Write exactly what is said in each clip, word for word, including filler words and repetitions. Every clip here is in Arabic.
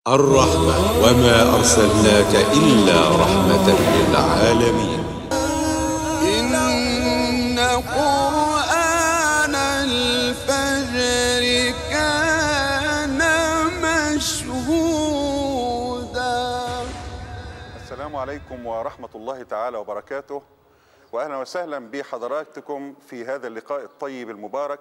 الرحمة وما أرسلناك إلا رحمة للعالمين. إن قرآن الفجر كان مشهودا. السلام عليكم ورحمة الله تعالى وبركاته، وأهلا وسهلا بحضراتكم في هذا اللقاء الطيب المبارك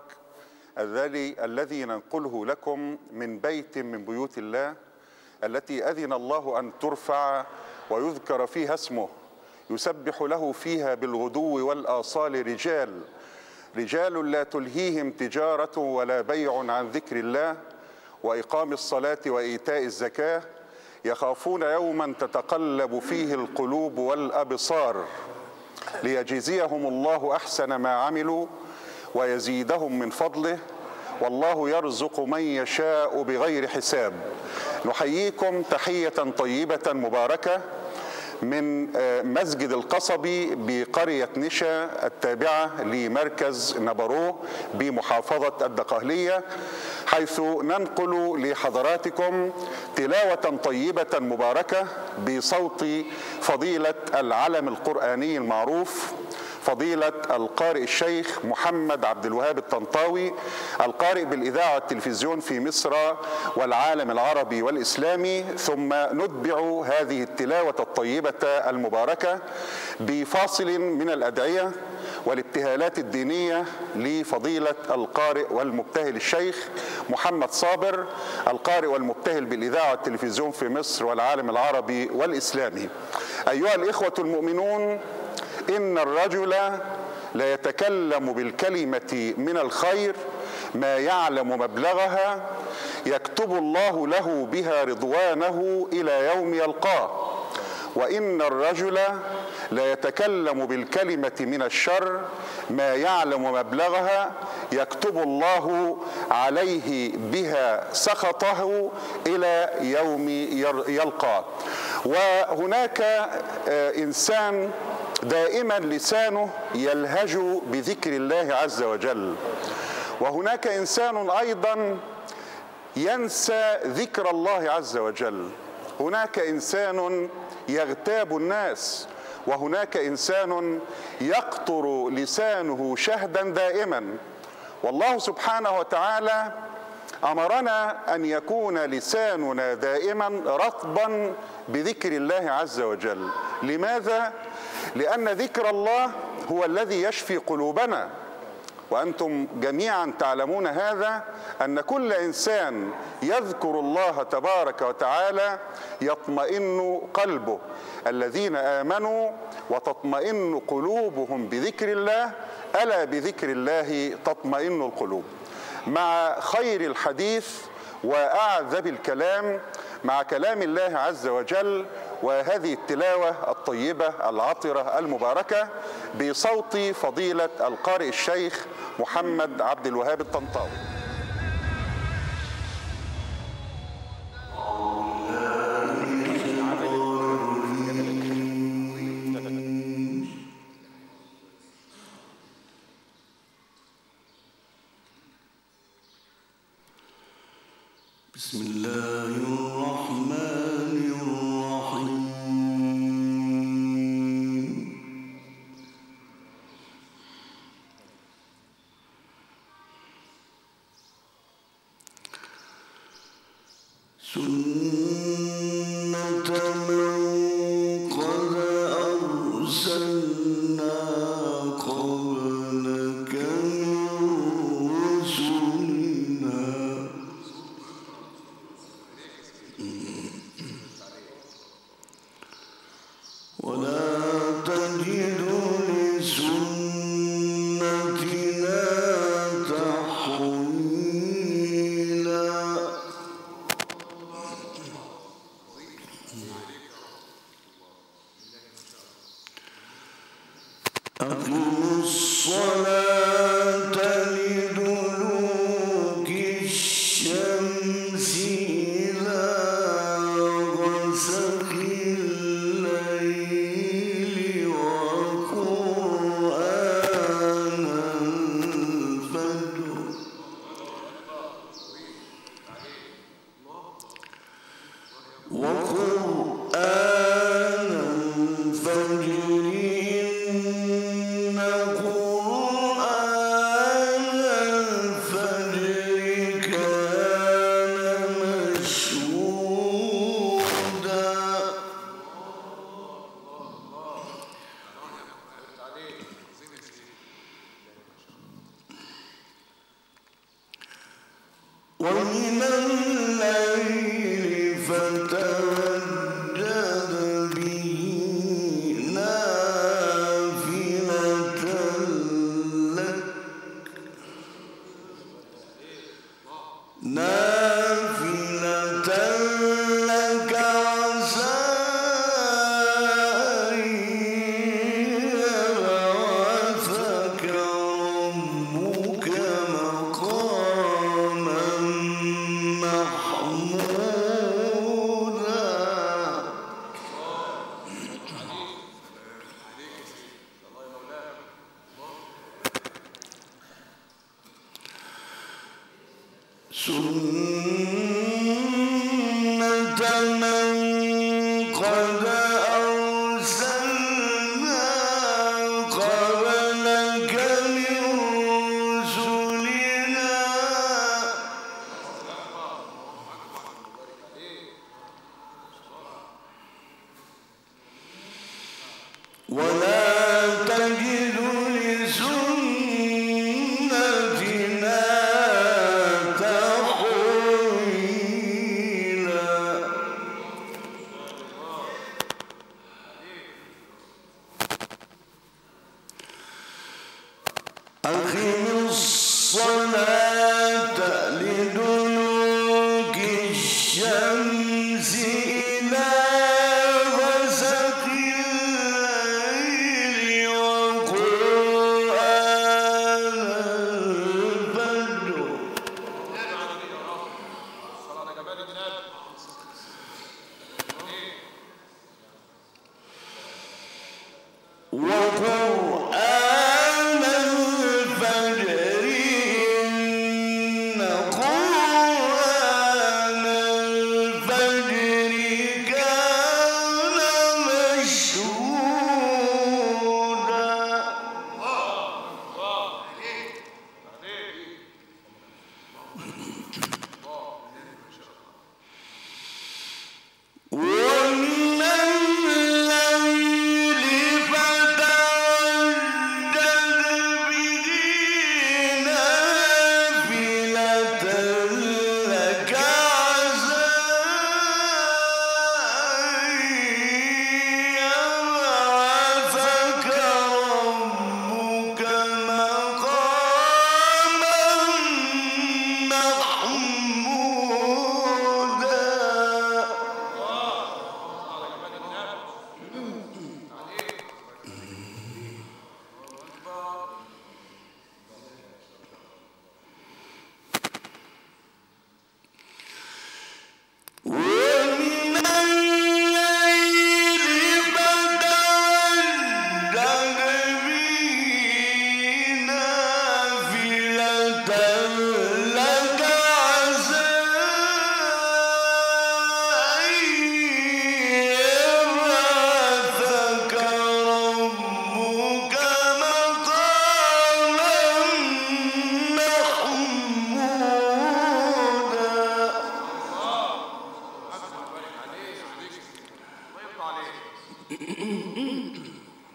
الذي الذي ننقله لكم من بيت من بيوت الله التي أذن الله أن ترفع ويذكر فيها اسمه، يسبح له فيها بالغدو والآصال رجال رجال لا تلهيهم تجارة ولا بيع عن ذكر الله وإقام الصلاة وإيتاء الزكاة، يخافون يوما تتقلب فيه القلوب والأبصار ليجزيهم الله أحسن ما عملوا ويزيدهم من فضله، والله يرزق من يشاء بغير حساب. نحييكم تحية طيبة مباركة من مسجد القصبي بقرية نشا التابعة لمركز نبرو بمحافظة الدقهلية، حيث ننقل لحضراتكم تلاوة طيبة مباركة بصوت فضيلة العلم القرآني المعروف فضيلة القارئ الشيخ محمد عبد الوهاب الطنطاوي، القارئ بالإذاعة والتلفزيون في مصر والعالم العربي والإسلامي. ثم نتبع هذه التلاوة الطيبة المباركة بفاصل من الأدعية والابتهالات الدينية لفضيلة القارئ والمبتهل الشيخ محمد صابر، القارئ والمبتهل بالإذاعة والتلفزيون في مصر والعالم العربي والإسلامي. أيها الإخوة المؤمنون، إن الرجل لا يتكلم بالكلمة من الخير ما يعلم مبلغها يكتب الله له بها رضوانه إلى يوم يلقاه، وإن الرجل لا يتكلم بالكلمة من الشر ما يعلم مبلغها يكتب الله عليه بها سخطه إلى يوم يلقاه. وهناك إنسان دائما لسانه يلهج بذكر الله عز وجل، وهناك إنسان أيضا ينسى ذكر الله عز وجل، هناك إنسان يغتاب الناس، وهناك إنسان يقطر لسانه شهدا دائما. والله سبحانه وتعالى أمرنا أن يكون لساننا دائما رطبا بذكر الله عز وجل. لماذا؟ لأن ذكر الله هو الذي يشفي قلوبنا، وأنتم جميعا تعلمون هذا، أن كل إنسان يذكر الله تبارك وتعالى يطمئن قلبه. الذين آمنوا وتطمئن قلوبهم بذكر الله، ألا بذكر الله تطمئن القلوب. مع خير الحديث وأعذب الكلام مع كلام الله عز وجل، وهذه التلاوة الطيبة العطرة المباركة بصوت فضيلة القارئ الشيخ محمد عبد الوهاب الطنطاوي. بسم الله الرحمن الرحيم. سنة من قد أرسلنا قبلك من رسلنا وقرآن الفجر إن قرآن الفجر كان مشهودا ومن الليل فتهجد به نافلة لك نافلة لك عسى أن يبعثك ربك مقاما محمودا سنة من قد أرسلنا قبلك من رسلنا ولا تجد لسنتنا تحويلا أقم الصلاة لدلوك الشمس إلى غسق الليل وقرآن الفجر وقرآن الفجر إن قرآن الفجر كان مشهودا ومن الليل فتهجد به نافلة لك عسى أن يبعثك ربك مقاما محمودا ومن الليل فتهجد به نافلة لك عسى أن يبعثك ربك مقاما محمودا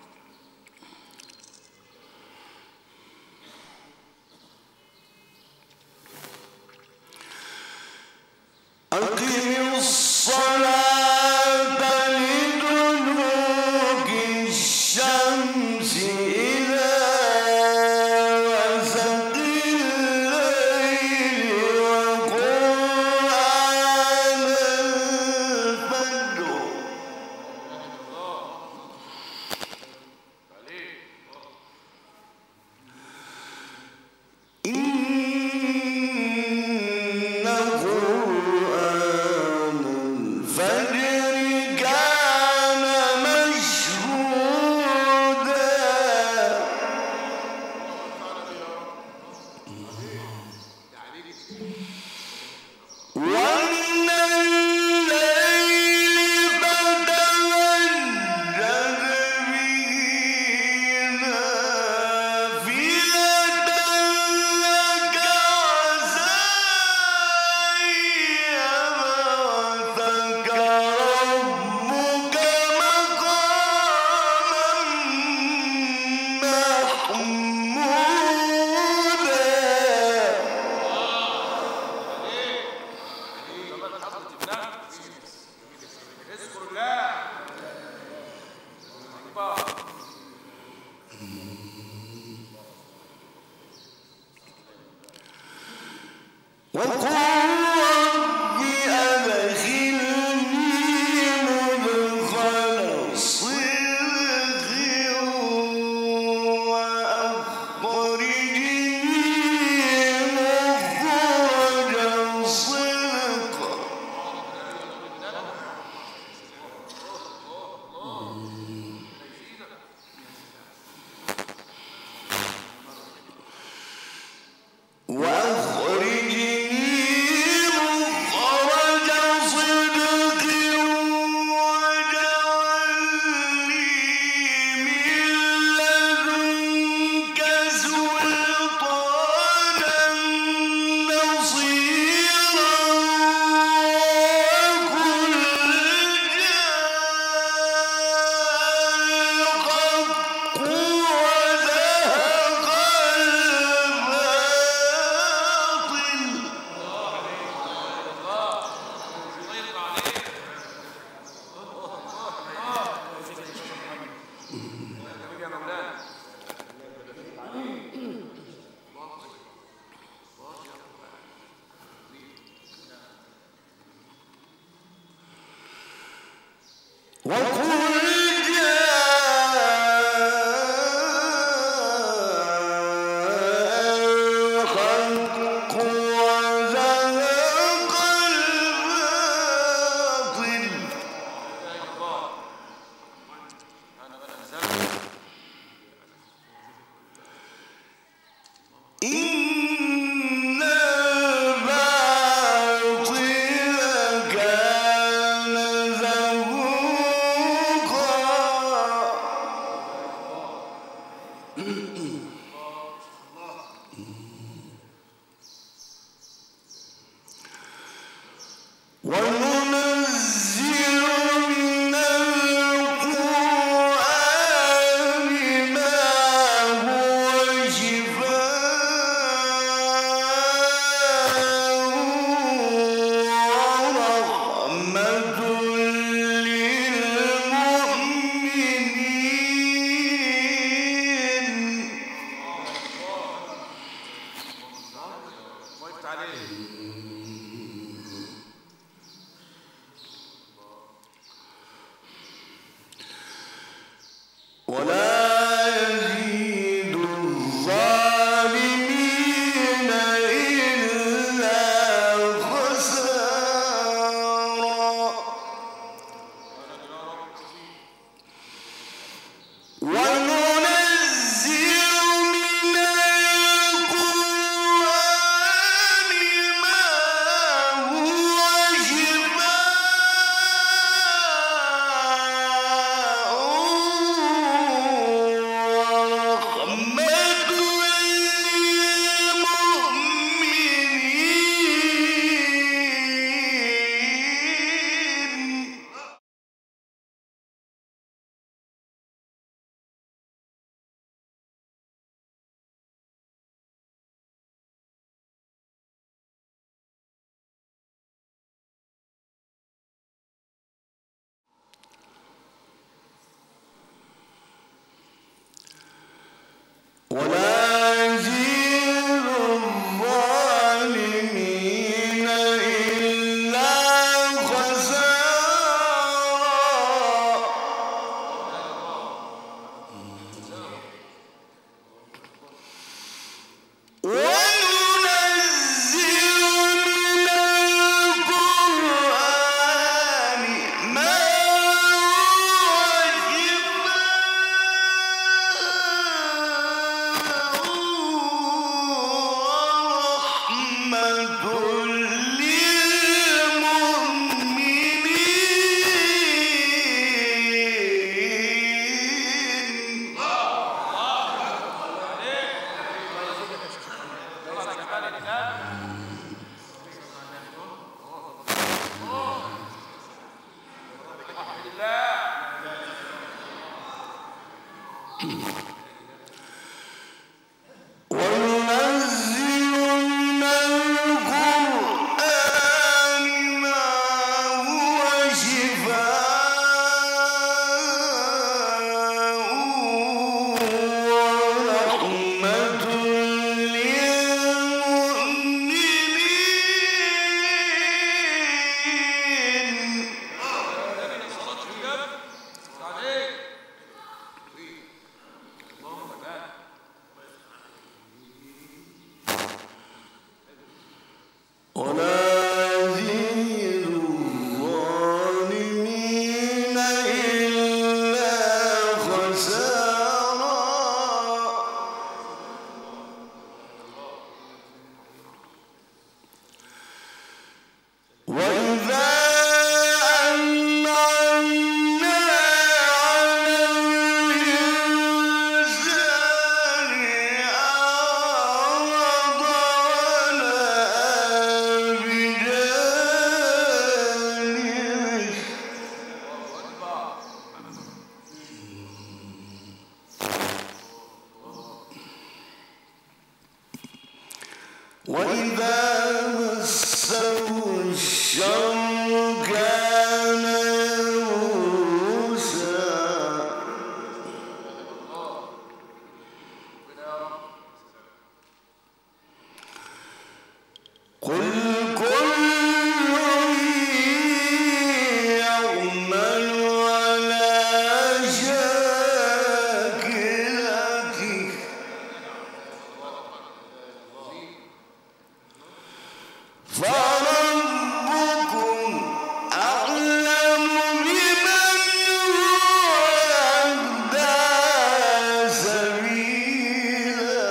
أقم الصلاة لدلوك الشمس إلى غسق الليل وقرآن الفجر إن قرآن الفجر كان مشهودا ومن الليل رحمة للمؤمنين وإذا مسه الشر كان يئوسا قل كل يعمل على شاكلته فربكم أعلم بمن هو أهدى سبيلا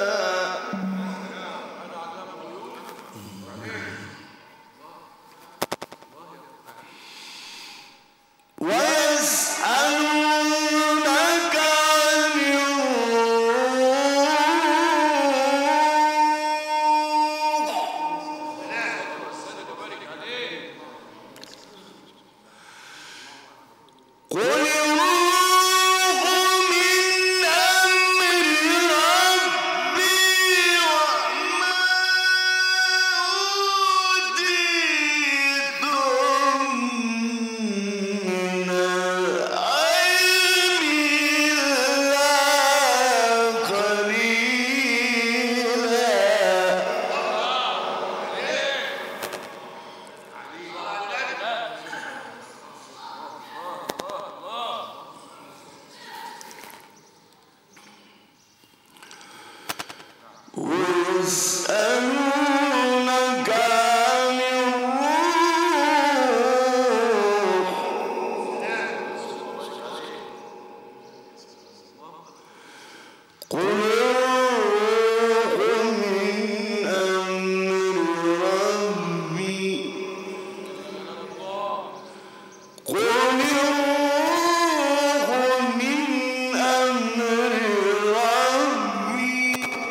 ويسألونك عن الروح قل الروح من أمر ربي وما أوتيتم من العلم إلا قليلا ويسألونك عن الروح قل الروح من أمر ربي قل الروح من أمر ربي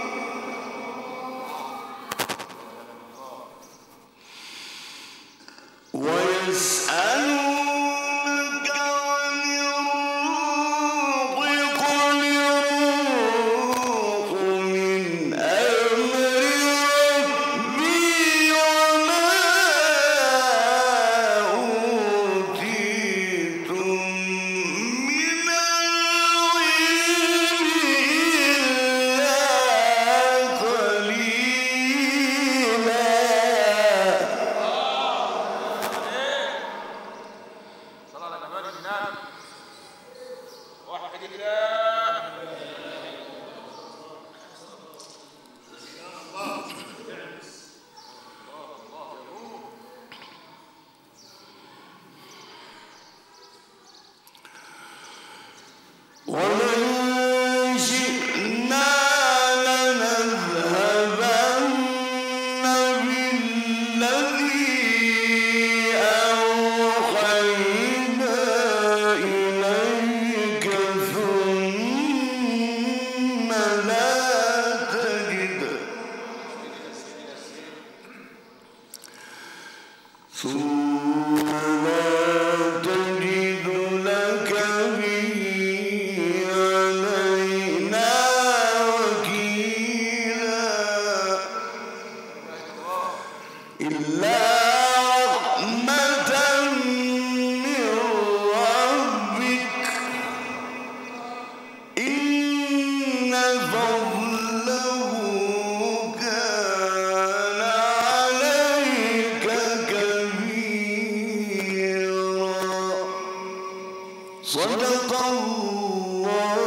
ويسألونك عن الروح قل الروح من أمر ربي وما أوتيتم من العلم إلا قليلا ومن شئنا لنذهبن بالذي أوحينا إليك ثم لا تجد ثم لا تجد لك به علينا وكيلا إلا رحمة من ربك إن فضله كان عليك كبيرا صدق الله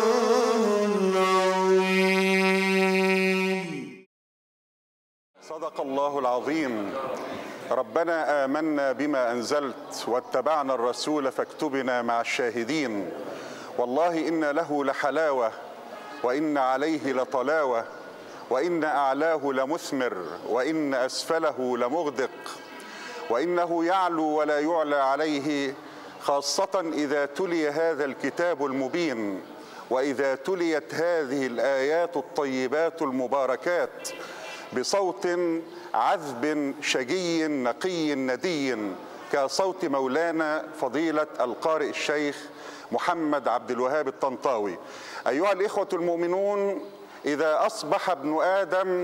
العظيم صدق الله العظيم. ربنا آمنا بما أنزلت واتبعنا الرسول فاكتبنا مع الشاهدين. والله إن له لحلاوة وإن عليه لطلاوة وإن أعلاه لمثمر وإن أسفله لمغدق وإنه يعلو ولا يعلى عليه، خاصة إذا تلي هذا الكتاب المبين وإذا تليت هذه الآيات الطيبات المباركات بصوت عذب شجي نقي ندي كصوت مولانا فضيلة القارئ الشيخ محمد عبد الوهاب الطنطاوي. أيها الإخوة المؤمنون، إذا أصبح ابن آدم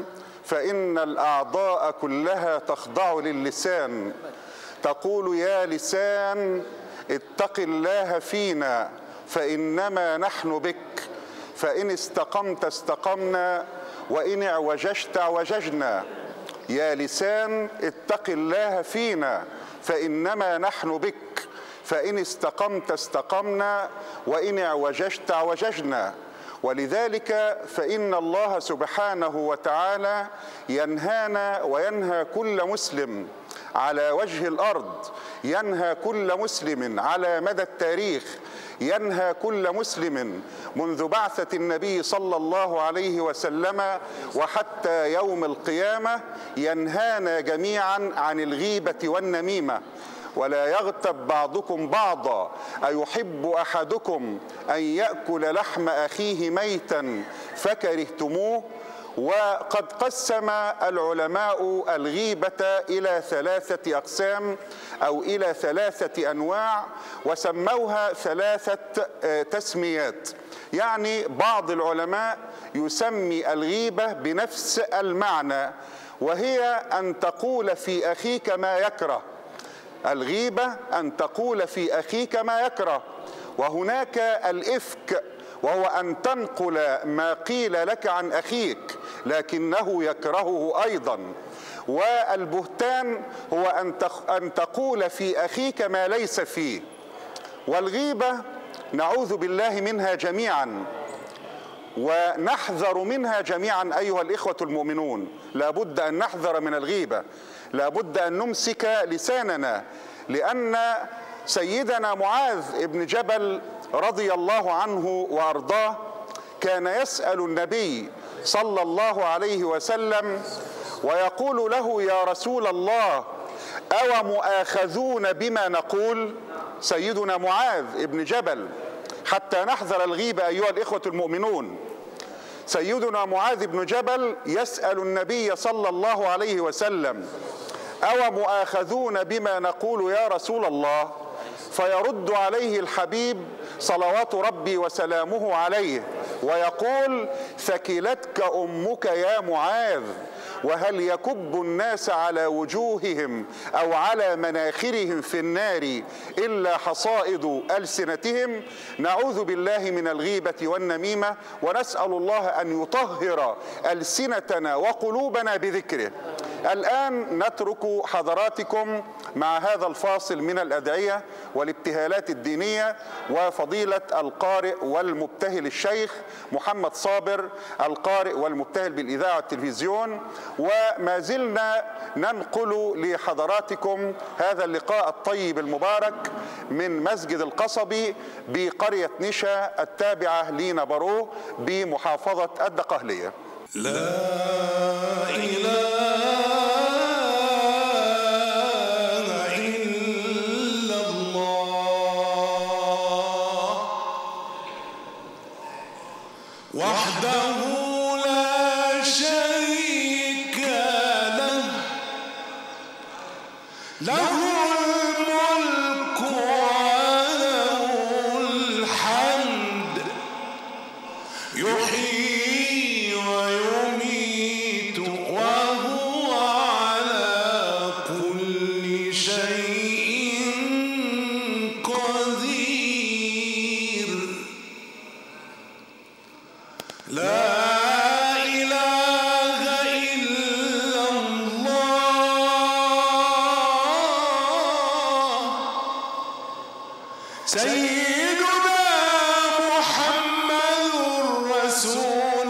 فإن الأعضاء كلها تخضع للسان، تقول يا لسان اتق الله فينا فإنما نحن بك، فإن استقمت استقمنا وإن اعوججت اعوججنا. يا لسان اتق الله فينا فإنما نحن بك، فإن استقمت استقمنا وإن اعوججت اعوججنا. ولذلك فإن الله سبحانه وتعالى ينهانا وينهى كل مسلم على وجه الأرض، ينهى كل مسلم على مدى التاريخ، ينهى كل مسلم منذ بعثة النبي صلى الله عليه وسلم وحتى يوم القيامة، ينهانا جميعا عن الغيبة والنميمة. ولا يغتب بعضكم بعضا، أيحب أحدكم أن يأكل لحم أخيه ميتا فكرهتموه. وقد قسم العلماء الغيبة إلى ثلاثة أقسام أو إلى ثلاثة أنواع، وسموها ثلاثة تسميات. يعني بعض العلماء يسمي الغيبة بنفس المعنى، وهي أن تقول في أخيك ما يكره. الغيبة أن تقول في أخيك ما يكره. وهناك الإفك، وهو أن تنقل ما قيل لك عن أخيك لكنه يكرهه أيضا. والبهتان هو أن تقول في أخيك ما ليس فيه. والغيبة نعوذ بالله منها جميعا ونحذر منها جميعا أيها الإخوة المؤمنون. لا بد أن نحذر من الغيبة، لا بد أن نمسك لساننا، لأن سيدنا معاذ بن جبل رضي الله عنه وأرضاه كان يسأل النبي صلى الله عليه وسلم ويقول له يا رسول الله أو مؤاخذون بما نقول؟ سيدنا معاذ بن جبل، حتى نحذر الغيبة أيها الإخوة المؤمنون. سيدنا معاذ بن جبل يسأل النبي صلى الله عليه وسلم أو مؤاخذون بما نقول يا رسول الله؟ فيرد عليه الحبيب صلوات ربي وسلامه عليه ويقول ثكلتك أمك يا معاذ، وهل يكب الناس على وجوههم أو على مناخرهم في النار إلا حصائد ألسنتهم. نعوذ بالله من الغيبة والنميمة، ونسأل الله أن يطهر ألسنتنا وقلوبنا بذكره. الآن نترك حضراتكم مع هذا الفاصل من الأدعية والابتهالات الدينية وفضيلة القارئ والمبتهل الشيخ محمد صابر، القارئ والمبتهل بالإذاعة والتلفزيون. وما زلنا ننقل لحضراتكم هذا اللقاء الطيب المبارك من مسجد القصبي بقرية نشا التابعة لنبروه بمحافظة الدقهلية. لا إله إلا الله وحده لا شريك له، له الملك وله الحمد، يحيي ويميت وهو على كل شيء قدير. لا إله إلا الله سيدنا محمد رسول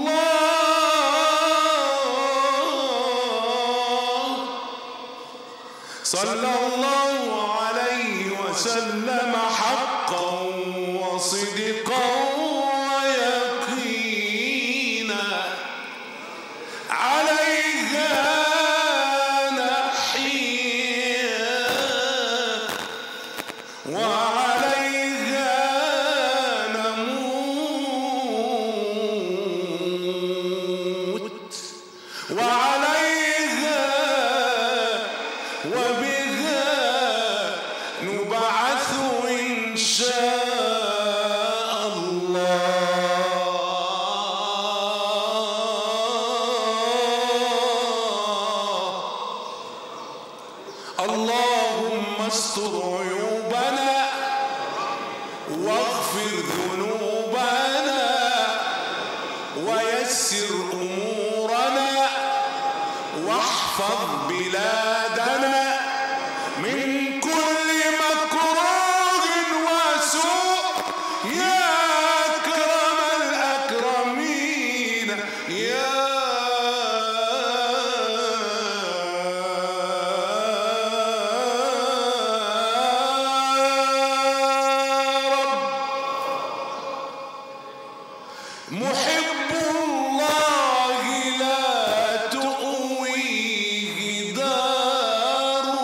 الله صلى الله عليه وسلم حقا وصدقا ويقينا، عليها نحيا وعليها نموت وعليها وبها نبعث إن شاء الله. واحفظ بلادنا من كل مكروه وسوء يا أكرم الأكرمين يا محب الله لا تؤويه داره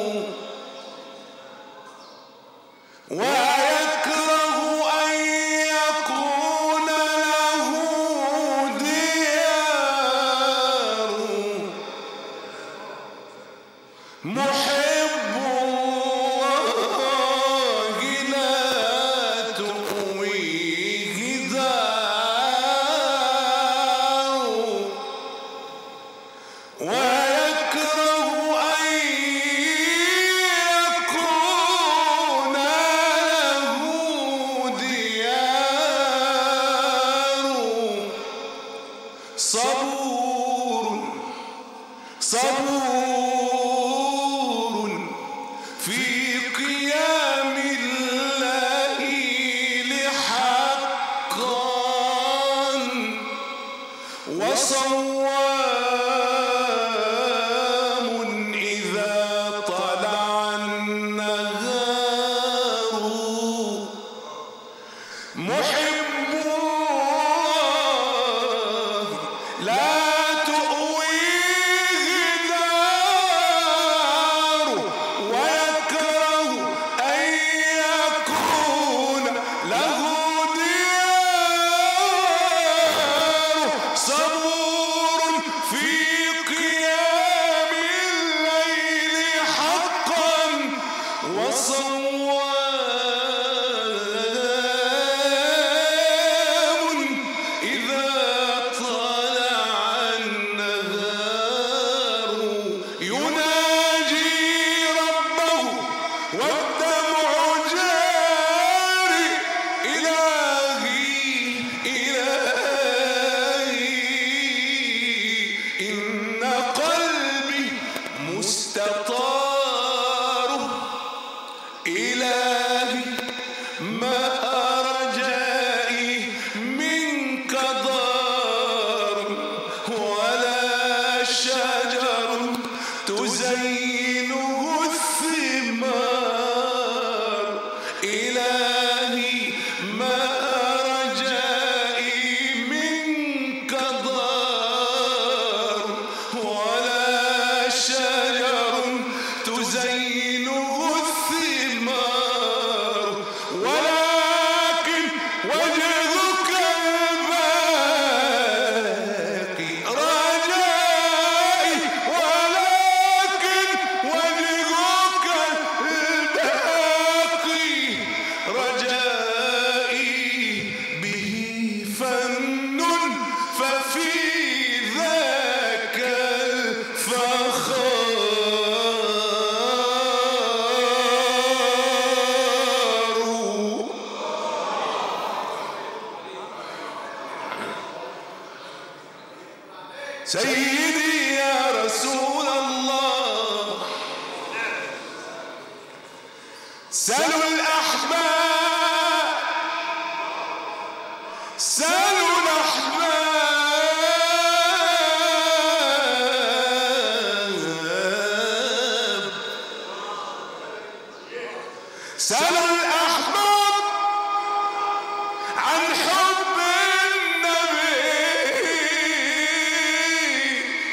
ويكره أن يكون له ديار محب الله لا تؤويه داره ويكره أن يكون له ديار صبور صبور في قيام الليل حقا وصوام إذا طلع النهار محب الله لا تؤويه داره ويكره أن يكون له ديار صبور في قيام الليل حقا وصوام إذا طلع النهار يناجي ربه والدمع جاري إلهي إلهي إن قلبي مستطار إلهي ما رجائي منك دار ولا شجر تزينه الثمار إلهي ما رجائي منك دار ولا شجر تزينه الثمار ولكن وجهك الباقي رجائي ولكن وجهك الباقي رجائي به فن ففي ذاك الفخار سيدي يا رسول الله سلوا الأحباب سلوا الأحباب سلوا الأحباب عن حب النبي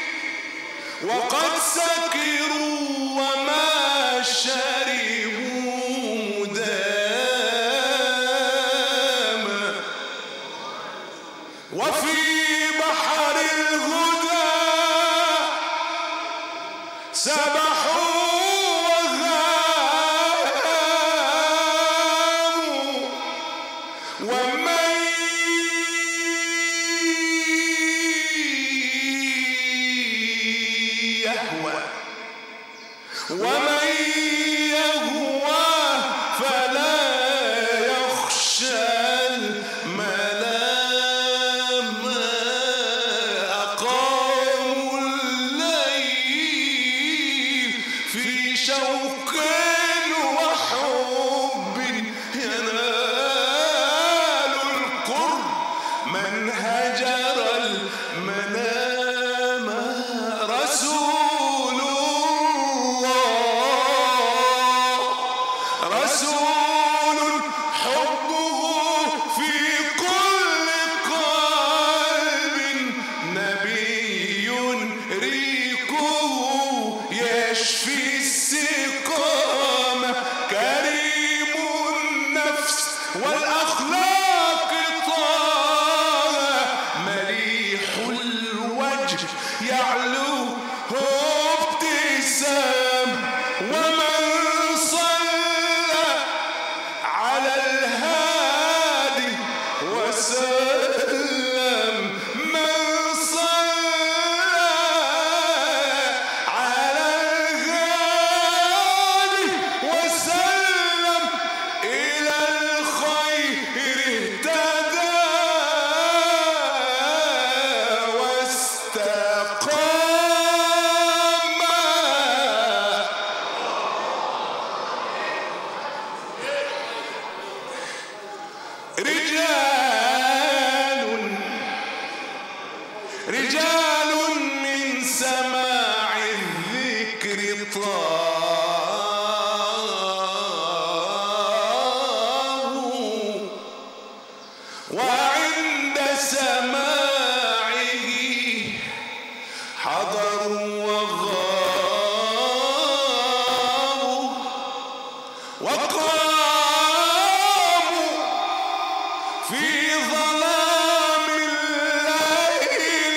في ظلام الليل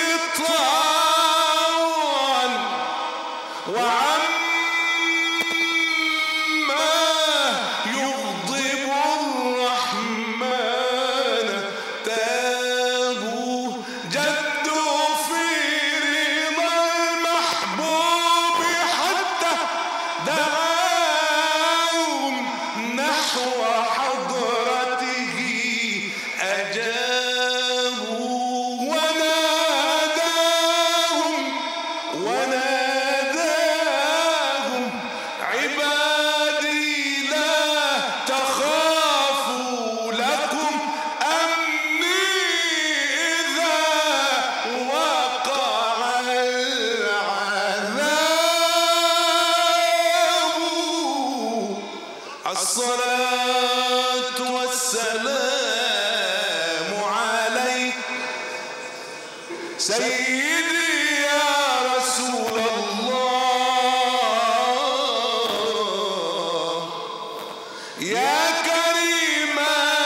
طاوعا وعما يغضب الرحمن تابوا جدوا في رضا المحبوب حتى دعاهم نحو حضرته أجابوا وناداهم وناداهم عبادي لا تخافوا لكم أني إذا وقع العذاب الصلاة والسلام عليك سيدي يا رسول الله يا كريم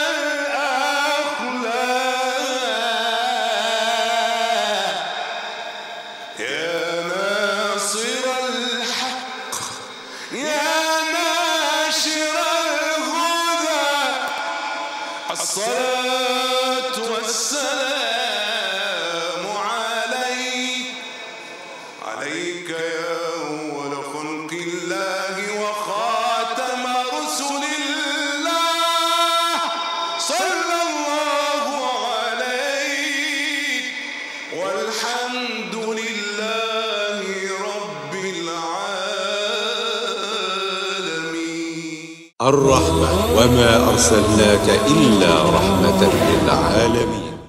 الأخلاق يا ناصر الحق يا ناشر الهدى الصلاة والسلام عليك عليك يا أول خلق الله وخاتم رسل الله صلى الله عليك والحمد لله رب العالمين. الرحمة وما أرسلناك إلا رحمة للعالمين.